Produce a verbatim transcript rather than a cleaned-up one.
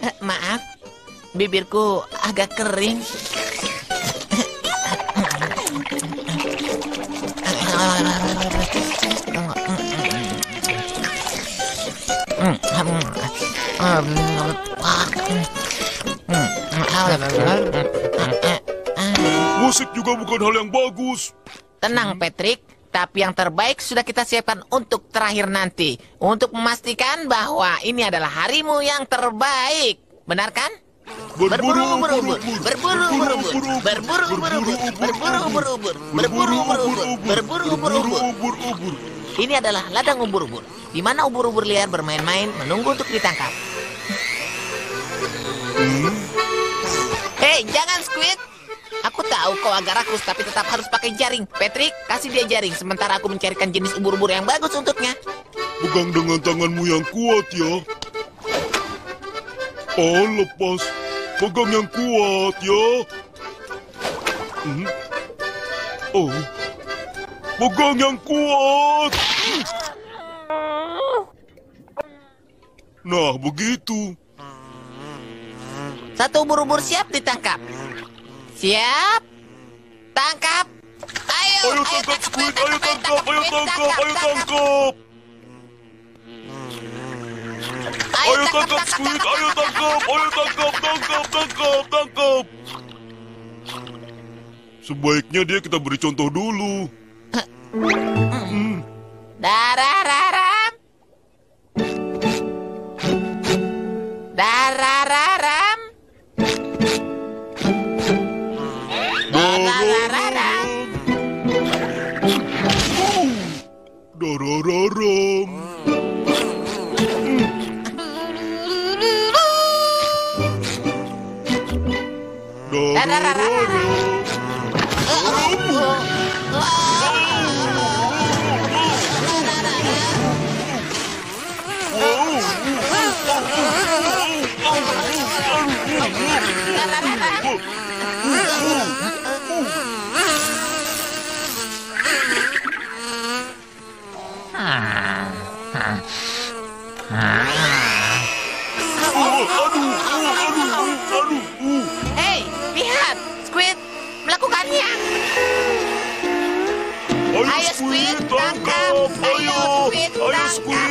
Eh, maaf, bibirku agak kering. Musik juga bukan hal yang bagus. Tenang, Patrick. Tapi yang terbaik sudah kita siapkan untuk terakhir nanti. Untuk memastikan bahwa ini adalah harimu yang terbaik. Benar kan? Berburu, berubur, berburu, berubur, berburu, berubur, berburu, berubur, berburu, berubur, berburu, berubur. Ini adalah ladang ubur-ubur, di mana ubur-ubur liar bermain-main menunggu untuk ditangkap. Hei, jangan Squid! Aku tahu kau agak rakus, tapi tetap harus pakai jaring. Patrick, kasih dia jaring, sementara aku mencarikan jenis ubur-ubur yang bagus untuknya. Pegang dengan tanganmu yang kuat ya. Oh, lepas. Pegang yang kuat ya. Hmm. Oh. Pegang yang kuat. Nah, begitu. Satu ubur-ubur siap ditangkap. Siap. Tangkap. Ayo, Ayo tangkap Squid, ayo tangkap, ayo tangkap, ayo tangkap. Ayo tangkap Squid, ayo tangkap, ayo tangkap, tangkap, tangkap, tangkap. Sebaiknya dia kita beri contoh dulu. Hmm. Darararam. Darararam. Darararam. Darararam. Darararam. Hei, lihat, Squid melakukannya. Ayo Ayo, Squid, Squid, tangkap. tangkap. Ayo, Ayo, Squid, ayo tangkap. Squid,